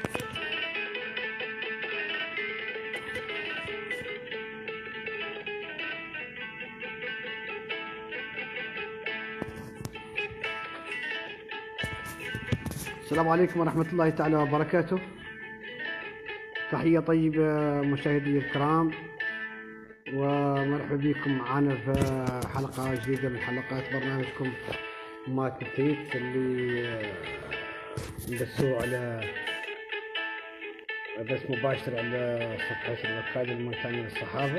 السلام عليكم ورحمة الله تعالى وبركاته. تحية طيبة مشاهدي الكرام، ومرحبا بكم معنا في حلقة جديدة من حلقات برنامجكم مات التيت اللي ندسوه على بث مباشر على صفحة الوكالة الموريتانية للصحافة.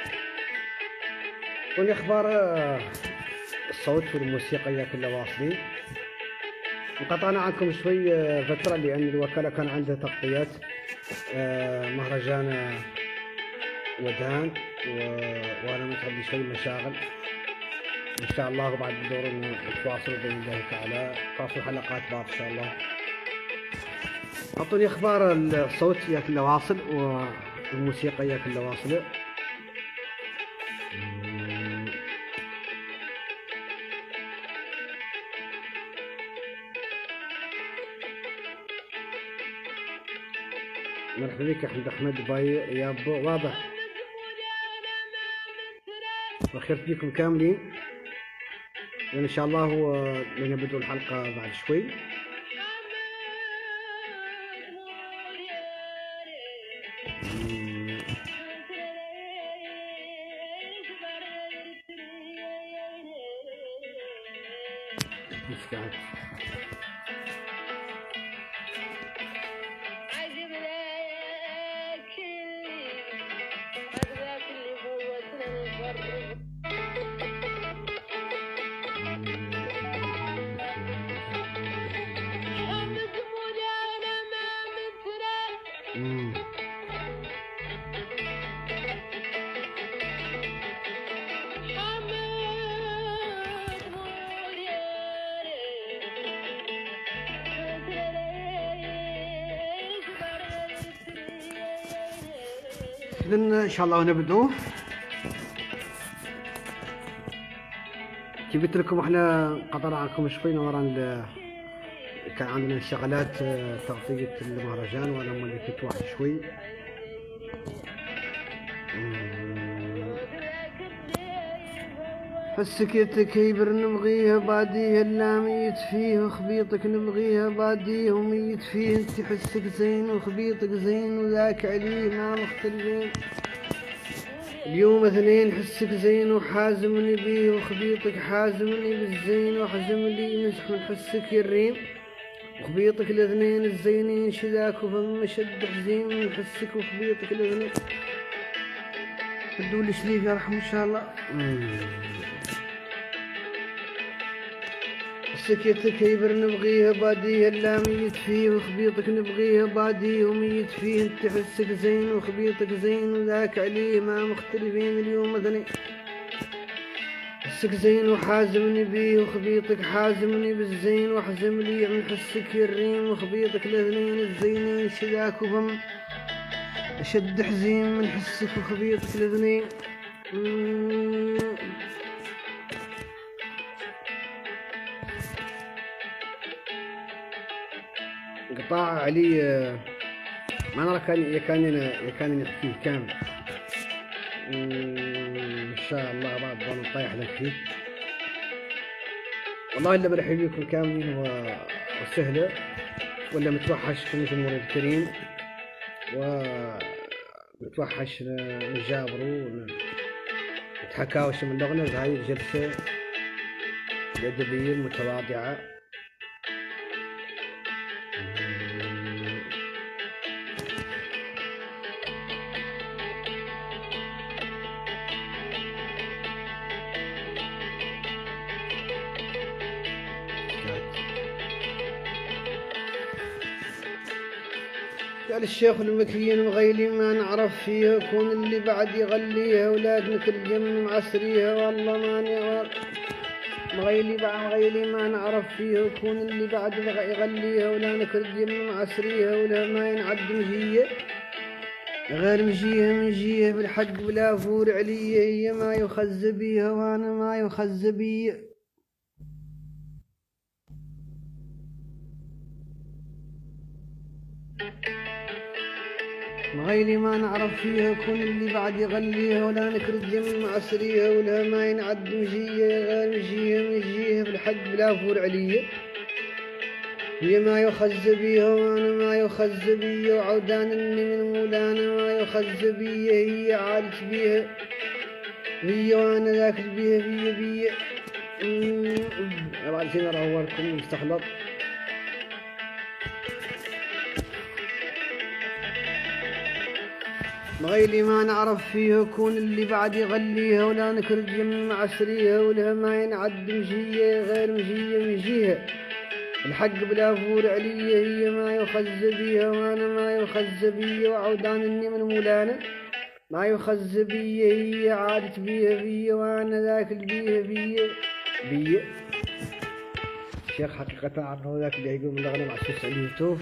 والأخبار الصوت والموسيقى كلها واصلين. انقطعنا عنكم شوي فترة لأن الوكالة كان عندها تغطيات مهرجان ودان، وأنا متعب شوي مشاغل. إن شاء الله بعد الدور نتواصل بإذن الله تعالى، تواصل حلقات بعض إن شاء الله. أعطوني أخبار الصوت كله واصل والموسيقى كلها واصلة. مرحبا بك أحمد أحمد باي يا أبو، واضح وخيرت بكم كاملين. وإن شاء الله لنبدأ الحلقة بعد شوي. مسكات إذن إن شاء الله نبدأ. جبت لكم احنا قطعنا عنكم شوي نوران كان عندنا شغلات تغطية المهرجان، وانا اللي كنت واحد شوي. حسكيتك هيبر نبغيها بعديها لا ميت فيه، وخبيطك نبغيها بعديه وميت فيه. انت حسك زين وخبيطك زين وذاك عليه ما مختلفين. اليوم اثنين حسك زين وحازمني بيه، وخبيطك حازمني بالزين وحزم لي مسح من حسك الريم. وخبيطك الاثنين الزينين شذاك وفم شد حزين من حسك وخبيطك الاثنين. بدولي شريف يا رحمة ان شاء الله. حسكيتك هيبر نبغيها بعديها لا ميت فيه، وخبيطك نبغيها بعديه وميت فيه. انت حسك زين وخبيطك زين وذاك عليه ما مختلفين. اليوم اثنين حسك زين وحازمني بيه، وخبيطك حازمني بالزين وحزم لي من حسك الريم. وخبيطك الاثنين الزينين شذاك وفم اشد حزين من حسك وخبيطك الاثنين. قطاع علي ما نرى كان يحكي كامل. ان شاء الله بعد وانا طايح ذاك والله الا برحب بكم كاملين وسهله، ولا متوحشكم الجمهور الكريم، ومتوحش نجابروا ونتحكاوش من لغنا في هاي الجلسه الادبيه المتواضعه. قال الشيخ المكيين مغيلي ما نعرف فيها، كون اللي بعد يغليها ولادنا كل يوم معسريها. والله ما مغيلي ما نعرف فيها، كون اللي بعد يغليها ولا كل يوم معسريها. ولا ما ينعد مجيه غير مجيه بالحق بلا فور عليا. هي ما يخز بيها وانا ما يخز بي. غير ما نعرف فيها كون اللي بعد يغليها ولا نكرد من معسريها ولها ما ينعد مجية غير مجيها في الحق بلا فور عليا هي ما يخز بيها وانا ما يخز بيا وعودان اني من مولانا ما يخز بيا هي عادت بيها هي وانا ذاك بيها بيا بعد شي نروح لكم مستخلط غير ما نعرف فيها كون اللي بعد يغليها ولا نكرج من معسريها ولها ما ينعد مجية غير مجيها الحق بلا فور عليا هي ما يخز بيها وانا ما يخز بيا وعودان اني من مولانا ما يخز بيا هي عادت بيها وانا ذاك بيا الشيخ حقيقة عنه ذاك اللي يقول من الأغنى معسوس عليه يوتوف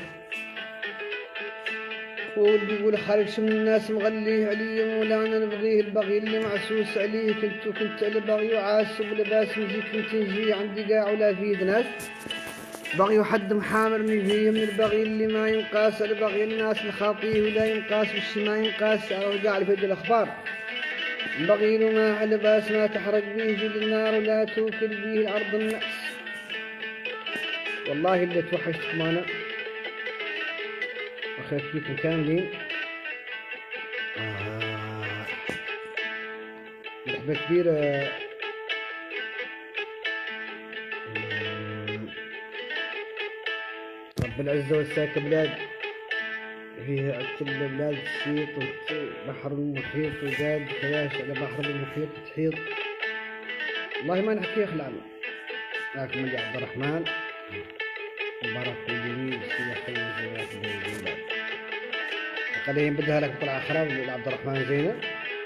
واللي يقول خارج من الناس مغليه علي مولانا نبغيه البغي اللي معسوس عليه كنت البغي وعاسب لباس نجي كنت نجي عندي قاع ولا فيه ناس بغي حد محامرني فيه من البغي اللي ما ينقاس البغي الناس الخاطيه ولا ينقاس والشي ما ينقاس قاع في الأخبار بغي له ما على باس ما تحرق به جل النار ولا توكل به الأرض الناس والله اللي توحشتكم أنا أخذت فيكم كاملين مرحبا كبيرة رب العزة والساكة بلاد فيها كل بلاد الشيط وبحر المحيط وزاد كلاش على بحر المحيط تحيط والله ما نحكي يخلعنا لكن من عبد الرحمن مبارك اليمين بسيطة خير زينات البلاد قليل بدها لك طلع خراب لعبد الرحمن زينة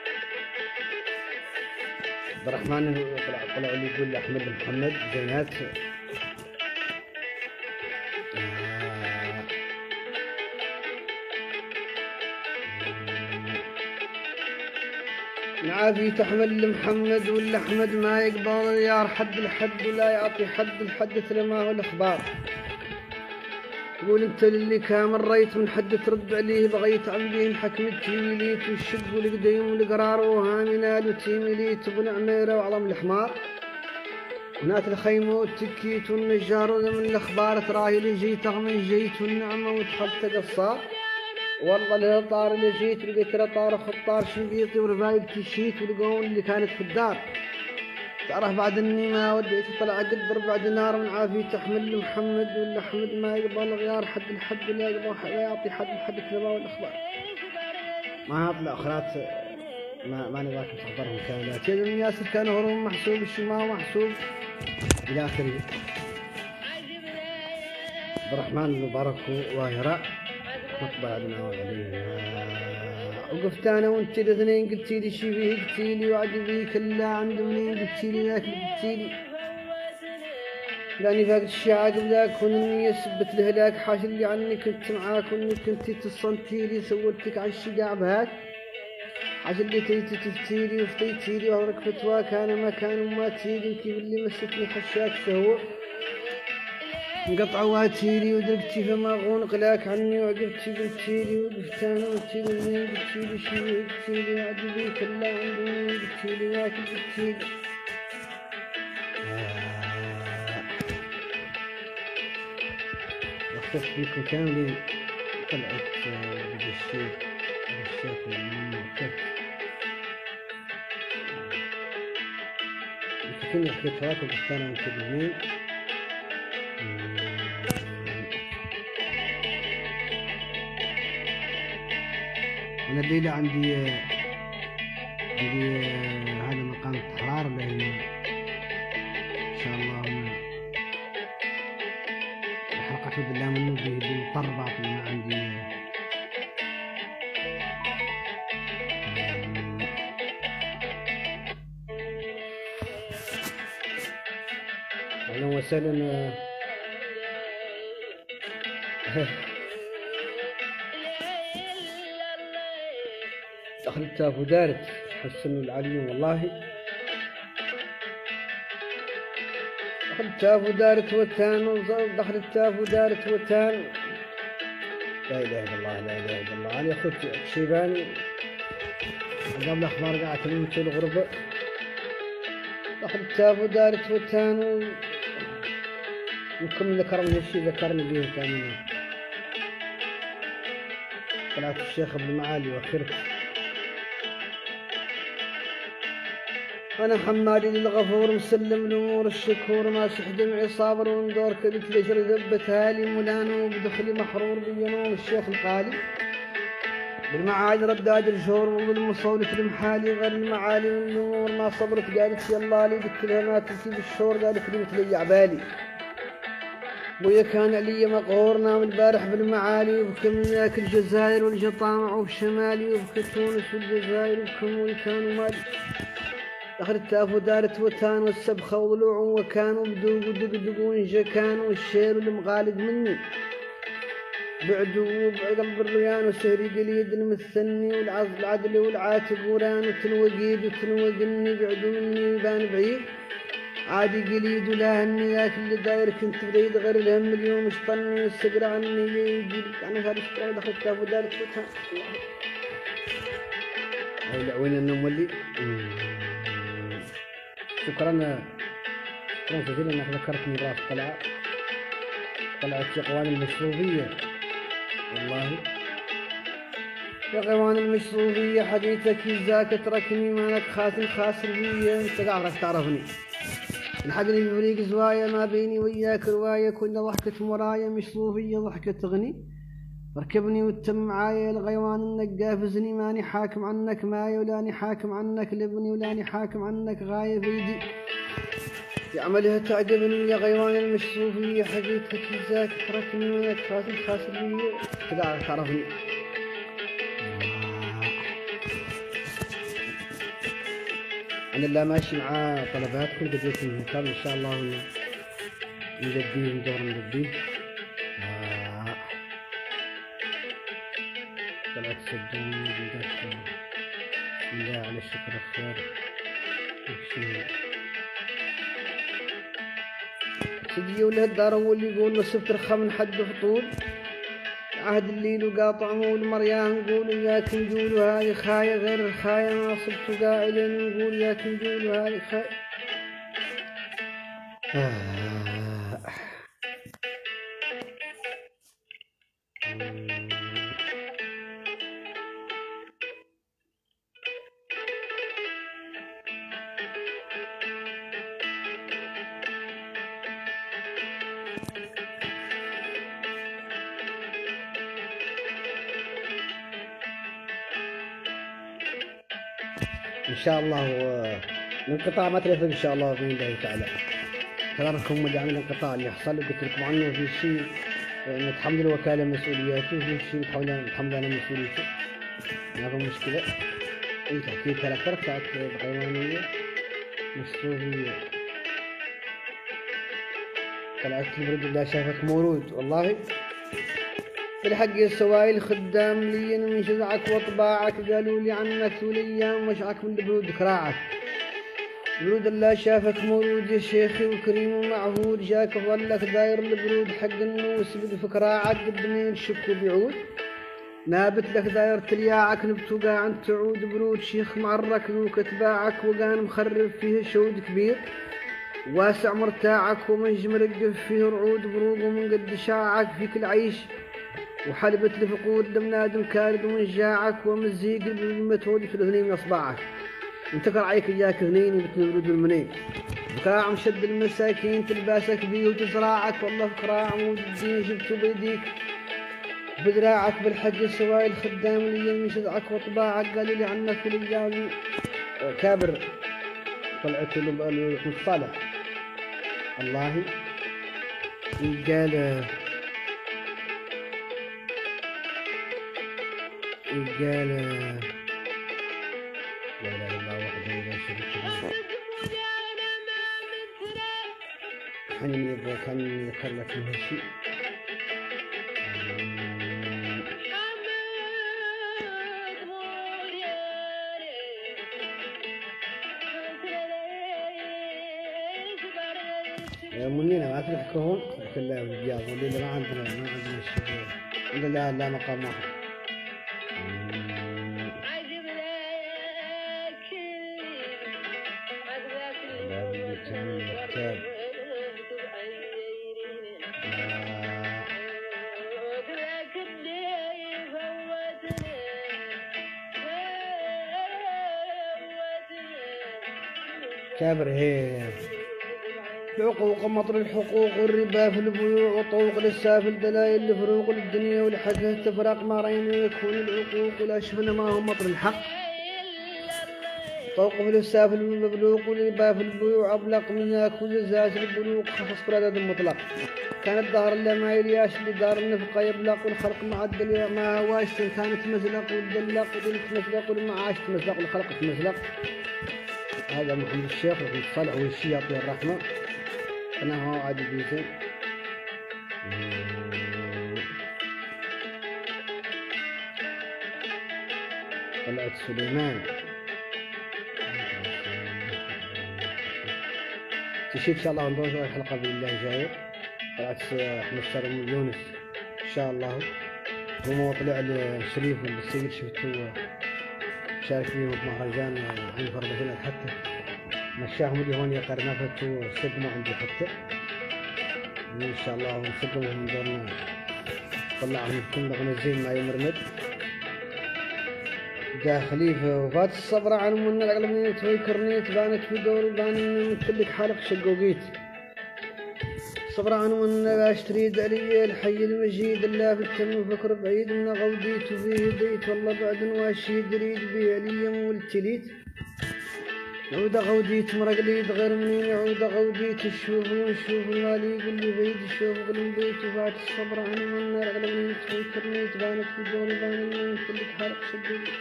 عبد الرحمن طلع اللي يقول لأحمد محمد زينات نعافي تحمل لمحمد ولا أحمد ما يقدر يار حد الحد ولا يعطي حد الحد مثل ما هو الأخبار تقول انت للي كامل ريت من حد ترد عليه بغيت عمليه حكم التيميليت والشق والقديم والقرار وهامنال وتيميليت ابن عميره وعظم الحمار ونات الخيمه والتكيت والنجار ومن الاخبار تراهي اللي جيت من جيت والنعمه وتحط قصار والله الهطار اللي جيت لقيت رطار خطار شنقيطي وربايب تشيت والقون اللي كانت في الدار تعرف بعد اني ما وديت طلع قدر بعد نار من عافية تحمل محمد ولا احمد ما يقبل غيار حد الحد لا يقبل لا يعطي حد الحد كلمة والاخبار ما هطلع اخرات ما نبغاك تحضرهم كاملات يا ياسر كان هروم محسوب الشماء محسوب الى اخره عبد الرحمن المبارك واهراء نطبع لنا علينا وقفت انا وانت الاثنين قلتي لي شي فيه قلتي لي وعد بيك الا عند منين قلتي لي ذاك قلتي لي لاني فاقد الشعاق بذاك ونني سبت الهلاك حاش اللي عني كنت معاك واني كنتي تصنتي لي سولتك عن الشقاع بهاك حاش اللي تيتي تفتي لي وفتيتي لي وعمرك فتواك انا ما كان وما تيلي وكيف اللي مستني حشاك سهو انقطع واتيلي ودرقتي فما غونق لك عني وعقبتي قلتيلي وقفت انا وقلتيلي منين قلتيلي شي قلتيلي عدي بيك الا عند منين قلتيلي واكل قلتيلي وقفت فيكم كاملين طلعت بالشيك المكتب كنت حكيت هاك وقفت انا وانت الاثنين أنا الليلة عندي هذا مقام التحرار لأن إن شاء الله الحلقة في بالله منه بمضطر بعض ما عندي أهلا وسهلا دخلت ودارت حسن العليم والله دخلت ودارت وتان دخلت ودارت وتان لا اله الا الله لا اله الا الله. انا اخوك شيباني قبل الاخبار قاعد تموت الغربة اخذ تافو دارت وتانو وكم ذكرني الشي ذكرني به كان طلعت الشيخ ابن معالي وخرت. أنا حمادي للغفور مسلم الأمور الشكور ما دمعي صابر وندور كدت لجري ذبت هالي ملانو بدخلي محرور بينوم الشيخ القالي بالمعالي رداد الجور وبالمصولة المحالي غير المعالي والنور ما صبرت قالت يلا لي قلت لها ما تنسي بالشور قالت لي مثلي عبالي بويا كان علي مقهور نام البارح بالمعالي وبكم ذاك الجزائر والجطامع وبشمالي وبك تونس والجزائر وبكم كانوا مالي أخذت تافو دارت وتان والسبخة وضلوع وكانوا بدوق ودق ونجا كانوا الشير والمغالد مني بعدو قلب الريان وسهري قليد المثني والعدل والعاتق وران وتنوقيد وتنوقني بعدو مني ويبان بعيد عادي قليد ولا هني ذاك اللي داير كنت بعيد غير الهم اليوم اشطني والسقر عني يجي يعني هذا الشيء أخذت تافو دارت وتان لا وين النوم ولي شكرا جزيلا انك ذكرتني راس طلعت يقوان المشروبية والله يا قوان المشروبية حديثك ذاك تركني مالك خاتم خاسر بيا انت قاعد تعرفني الحقني بفريق زوايا ما بيني وياك رواية كنا ضحكة مرايا مشروبية ضحكة تغني ركبني وتم معايا الغيوان النقافزني ماني حاكم عنك مايا ولاني حاكم عنك لبني ولاني حاكم عنك غاية بيدي يعملها تعجبني يا غيوان المشروفية حقيقتك ذاك تركني منك خاسر خاسر بي كذا تعرفني أنا لا ماشي مع طلباتكم بديت من المكان إن شاء الله نجديه ندور نجديه طلعت صدقوني بسم الله على الشكر الخير سيدي ولاد الدار هو اللي يقول وسبت رخا من حد فطول عهد الليل وقاطع مول مريان نقول ياك نقول هاي خاية غير الخاية ما صبت قائلين نقول ياك نقول هاي خاية إن شاء الله الانقطاع ما تلفق إن شاء الله بإذن الله تعالى. تراكم مجامل الانقطاع اللي حصل قلت لكم عنه في شيء نتحمل الوكالة مسؤولياته وفي شيء نتحمل أنا مسؤوليته ما في مشكلة. أنت تحكي كاركتر بتاعت الحيوانية مصروفية طلعت البرد اللي شافك مورود والله بالحق السوايل خدام لي من شزعك وطباعك قالوا لي عنك طول الايام وشعك من البرود كراعك برود الله شافك مولود يا شيخي وكريم ومعهود جاك ظلك داير البرود حق النوس بفكراعك قدمين شك وبيعود نابت لك داير تلياعك نبتو قاعد تعود برود شيخ معرك ذوك اتباعك وقان مخرب فيه شود كبير واسع مرتاعك ومنج مرقف فيه رعود بروق ومن قد شاعك فيك العيش وحلبت لفقود لمنادم كارد ومن جاعك ومزيق بالمتود في الاثنين من اصبعك انتكر عليك اياك اثنين بتنرد المنين بكراع مشد المساكين تلباسك بيه وتزراعك والله بكراع عمود الدين جبته بيديك بدراعك بالحق السواي الخدام اللي من شذعك وطباعك قالوا لي عنك والايام كابر طلعت المصطلح الله قال لا اله الا الله وحده لا شريك له حنين يبغى كان يذكر لك من هالشيء يا منينا ما تروح كهون قلت لا بالرياض والليله ما عندنا الشغل لا لا مقام واحد. كابر هي العقوق مطر الحقوق والربا في البيوع وطوق للسافل دلائل الفروق للدنيا والحق تفرق ما رأينا يكون العقوق ولا شفنا ما هو مطر الحق طوق في السافل والمبلوق والربا في البيوع أبلق من ذاك وزاز البلوق خصص برادة المطلق كانت دار اللي ما يرياش اللي دار النفقة يبلق والخلق معدل ما هواش كانت مزلق والدلق ودلت مزلق والمعاش تمزلق والخلق تمزلق. هذا محمد الشيخ رحمة صالح والشي يعطيه الرحمة. أنا هو عادي بيزن طلعت سليمان تشي إن شاء الله ندوز الحلقة بالله جاية. طلعت أحمد سالم يونس إن شاء الله هو طلع الشريف والسيد شفتوه شارك فيهم بمهرجان عن فربشنا حتى مشاهم اللي هون يقرنا فتو سقموا عندي حتى إن شاء الله ونسقمهم دورنا طلعهم كل غنزين ما يمرمد دا خليفة وفاة الصبر عن من العلمين تويكرنيت بانت في دور بان كلك حلق شقوقيت صبر عن من اشتري دعلي الحي المجيد الله في التم فكر بعيد من غوديت وفيه ديت والله بعد واشي دريد بيه علي والتليت عود غوديت مرقليد غير منين عود غوديت الشوفون شوف المالي يقول لي بعيد الشوف قلم بيت وفات الصبر عن من العلمين تويكرنيت بانت في دور بان كلك حلق شقوقيت.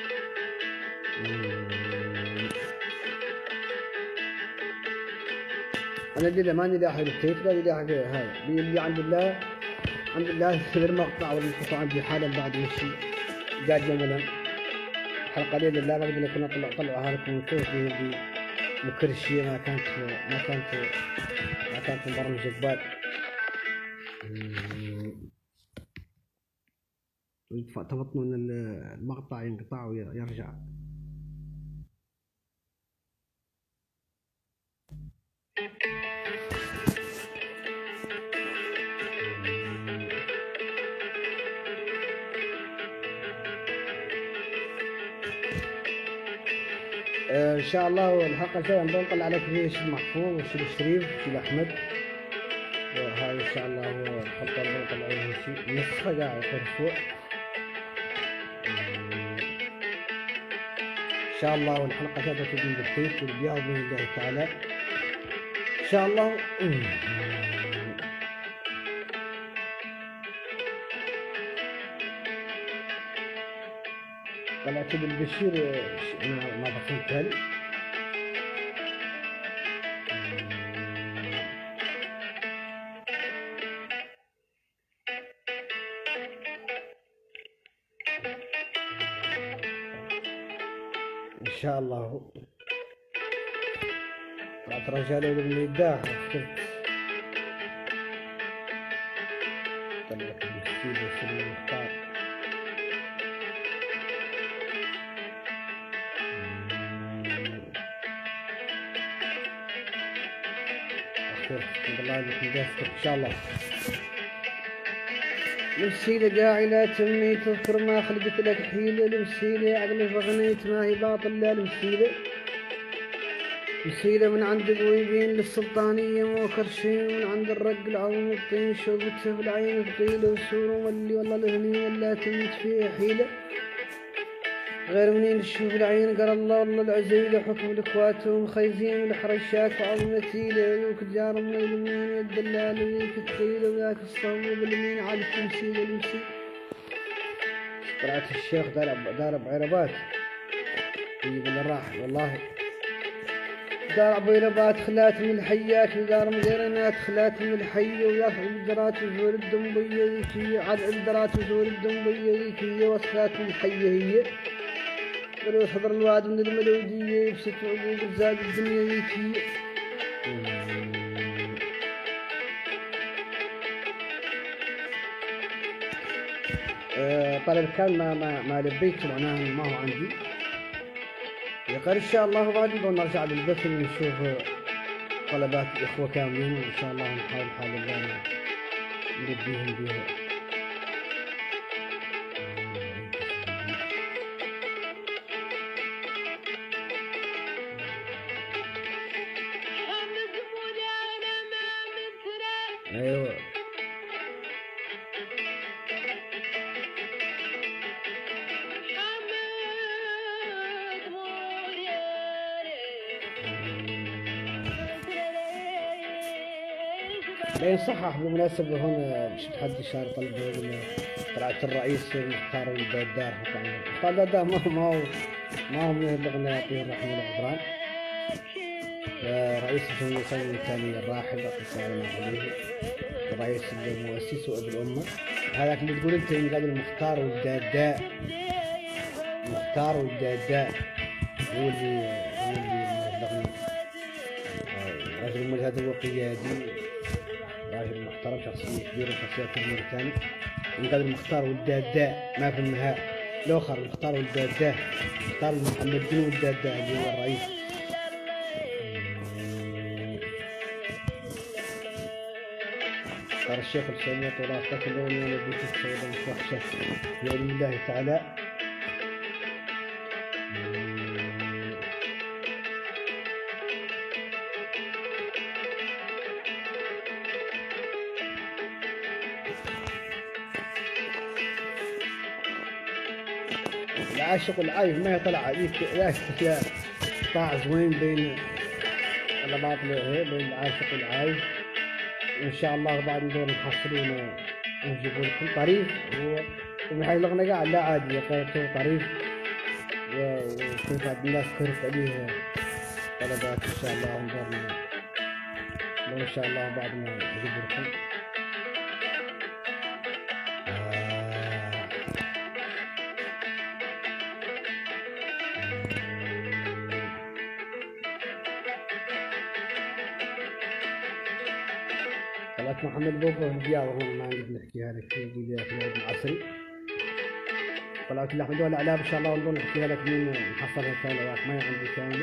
أنا اللي ماني لاحق التيت لا لاحق هذا اللي عند الله غير مقطع والمقطع عندي حالا بعد مشي قاعد جملا الحلقة ليل الله ما بدنا كنا طلعها لكم ونشوف دي مكرشية ما كانت مبرمج جبال تبطنوا ان المقطع ينقطع ويرجع. ان شاء الله الحلقه الجايه نطلع عليك فيه الشيخ محفوظ والشيخ الشريف والشيخ احمد وهذا ان شاء الله هو الحلقه اللي نطلع عليها شيء نسخه قاعد فوق ان شاء الله. والحلقه الجايه تكون بالخير والبياض باذن الله تعالى ان شاء الله. طلعت بالبشير ما بخلت هالي ان شاء الله. طلعت رجال من يداه افترت طلعت بالبشير وسلم المختار الله ان شاء الله. المسيلة قاعي لا تمي تذكر ما خلقت لك حيلة المسيلة عقلي فغنيت ما هي باطل لا المسيلة من عند قويبين للسلطانية مو كرشين من عند الرق العظم الطين شوفتها في العين ثقيلة وسور وملي والله الهنية ولا تميت فيها حيلة غير منين تشوف العين قال الله والله العزيلة حكم الاخواتهم خيزين والحرشاك وعظمتي لعيوك جار من اليمين الدلال وذيك الثقيلة وذاك الصوب باليمين على التمثيل المسيل. طلعت الشيخ دار بعربات يجيب الراح والله دار بعربات خلات من الحيات ودار مقرنات خلات من الحية ويافع الدرات وزور الدنبية ذيكية عاد الدرات وزور الدنبية ذيكية وصلات من الحية هي ولو حضر الوعد من الملودية يبسط عقوق الزاد الدنيا ذيكية. طلب كان ما لبيته معناه ما هو عندي. يقال ان شاء الله بعد نرجع للبث ونشوف طلبات الاخوه كاملين، وان شاء الله نحاول حال الله نلبيهم بها. ايوه لا ينصحح بالمناسبة هنا مش تحدي شهر طلبة طلعت الرئيس المختار الدار. مختار الدار ما هو من اللغة يعطيه الرحمة والغفران. رئيس الجمهورية الثاني الراحل الله عليه، الرئيس المؤسس وابن الأمة. هذاك اللي تقول أنت قال المختار والداداء، المختار والداداء هو اللي بلغني. رجل هذا هو قيادي، راجل محترم، شخصية كبيرة، شخصية موريتاني. قال المختار والداداء ما في النهاية الآخر، المختار والداداء، مختار محمد الدين والداداء اللي هو الرئيس. قال الشيخ الشيخ طول عمرك اللون اللي بديت تسوي وحشة بإذن الله تعالى. العاشق العايف ما يطلع عليك يا طاع زوين بين الرباط بين العاشق والعايف. وان شاء الله بعد ندور نحصلون ونجيبوا لكم طريف ومحل الأغنية قاعد لا عادي يقول طريف وكيف بعد الناس كرت عليه طلبات. ان شاء الله ندور ان شاء الله بعد ما نجيب لكم. طلعت محمد بوفه الديار هون ما نقدر نحكيها لك، يقول لي في الوقت العصري. طلعت اللي احمد الاعلام ان شاء الله ونظل نحكيها لك من نحصلها كامله، ما عندي كامله.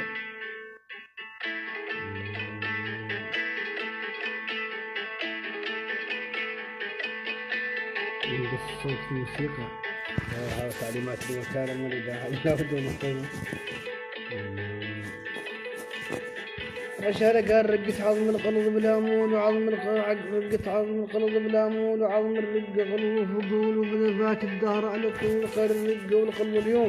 بس صوت الموسيقى هذا تعليمات الوكاله من الاذاعه لا بدون نقيمه. رشالة قال رقة عظم القلب بلا مول، وعظم رقة عظم القلب بلا مول، وعظم الرقة قلب وفضول، وبلفات الدهر على طول خير الرقة والقلب اليوم.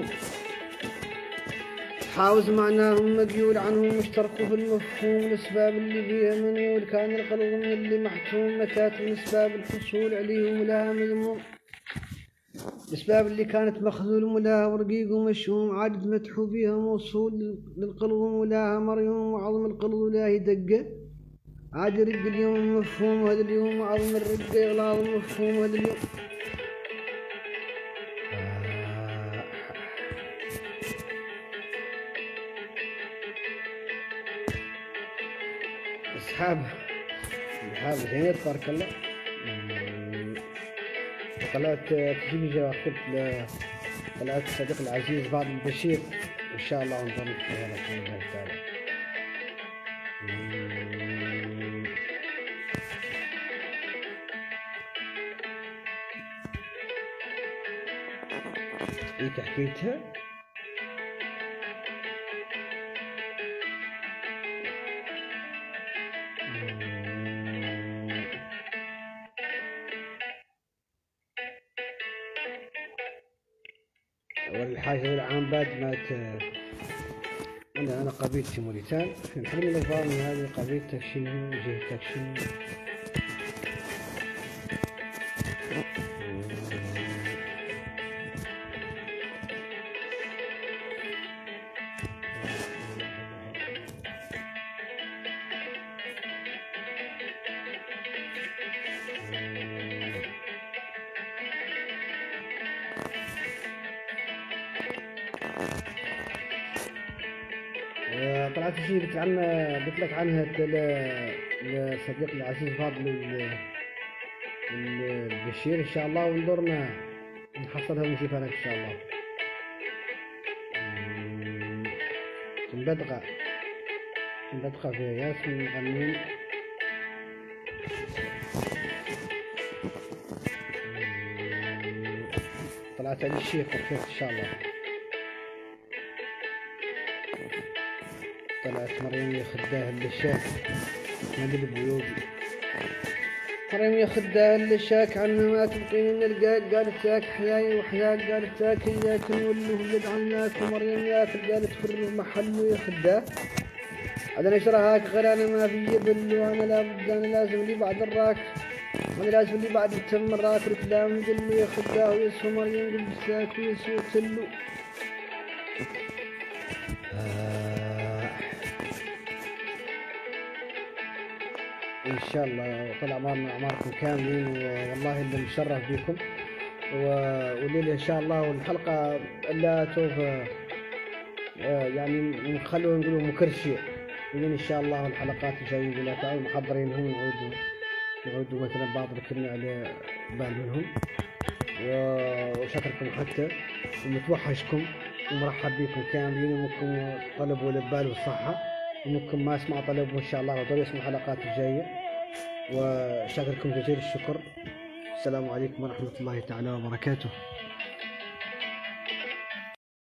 حاوز معناهم مديول عنهم مشترك في المفهوم، الأسباب اللي فيها منيول كان القلب من اللي محتوم متات من أسباب الحصول عليهم لها مذموم. الأسباب اللي كانت مخذول ملاها ورقيق ومشهوم، عادت مدحو فيها موصول للقلب ملاها مريوم، وعظم القلب لا يدقه عاد يرق اليوم مفهوم هذا اليوم، وعظم الرقة يغلاظ مفهوم هذا اليوم. أصحاب زينات بارك الله. طلعت تجيب طلعت الصديق العزيز بعض البشير ان شاء الله ونظل نحكيها لك باذن الله تعالى. انت حكيتها والحاجة العام بعد ما أنا قبيلتي موريتان في الحلم الأخبارني هذه قبيلتك شنو جهتك شنو. طلعت شيء قلت لك عنها لصديقي العزيز فاضل البشير ان شاء الله، وندورنا نحصلها ونجيبها لك ان شاء الله. نبدغة فيها ياسين مغنين. طلعت علي الشيخ وخفيت ان شاء الله. طلعت مريم يخداها اللشاك هذا البيوبي. مريم يخداها اللشاك عنا ما تبقين نلقاك، قالت تاك حياي وحياك، قالت تاك اياك نولوه ولد عناك، ومريم ياكل قالت فر محله يخداه. عاد انا اشرهاك غير انا ما في يبل، وانا لابد انا لازم لي بعد الراك، وانا لازم لي بعد التم الراك الكلام قلو يخداه ويسوى مريم قلبساك ويسوى تلو. ان شاء الله طال اعماركم كاملين، والله اللي مشرف بكم وليلة ان شاء الله. والحلقه لا توف يعني نخلوه نقولوا مكرشيه لين ان شاء الله. الحلقات الجايه بلا تعاون محضرين هم نعودوا مثلا بعض الكلمة على بال منهم. وشكركم حتى ومتوحشكم ومرحب بكم كاملين، وممكن طلبوا لبال والصحة، وممكن ما اسمع طلب وان شاء الله وضل يسمع الحلقات الجاية. وشكركم جزيل الشكر. السلام عليكم ورحمة الله تعالى وبركاته.